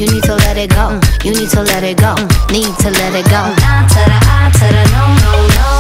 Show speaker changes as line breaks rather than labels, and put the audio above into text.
You need to let it go. You need to let it go. Need to let it go. Nah to the I to the no, no, no.